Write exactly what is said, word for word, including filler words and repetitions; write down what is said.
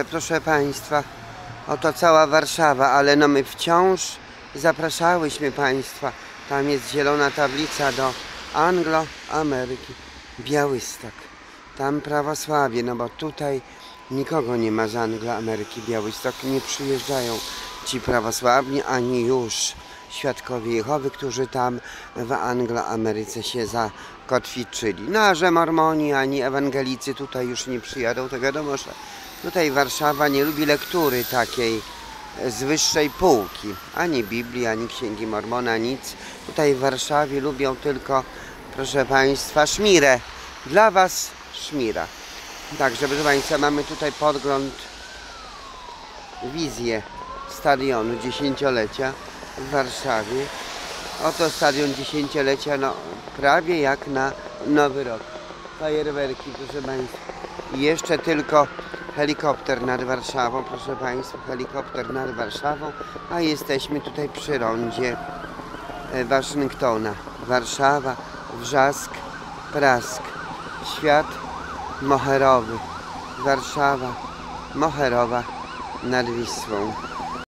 Warszawę, proszę Państwa. Oto cała Warszawa, ale no my wciąż zapraszałyśmy Państwa. Tam jest zielona tablica do Anglo-Ameryki. Białystok. Tam prawosławie, no bo tutaj nikogo nie ma z Anglo-Ameryki. Białystok nie przyjeżdżają ci prawosławni, ani już świadkowie Jehowy, którzy tam w Anglo-Ameryce się zakotwiczyli. No a że mormoni ani ewangelicy tutaj już nie przyjadą, to wiadomo, że tutaj Warszawa nie lubi lektury takiej z wyższej półki. Ani Biblii, ani Księgi Mormona, nic. Tutaj w Warszawie lubią tylko, proszę Państwa, szmirę. Dla Was szmira. Także, proszę Państwa, mamy tutaj podgląd, wizję stadionu dziesięciolecia w Warszawie. Oto stadion dziesięciolecia, no prawie jak na Nowy Rok. Fajerwerki, proszę Państwa. I jeszcze tylko helikopter nad Warszawą, proszę Państwa, helikopter nad Warszawą, a jesteśmy tutaj przy rondzie Waszyngtona. Warszawa, wrzask, prask. Świat moherowy. Warszawa moherowa nad Wisłą.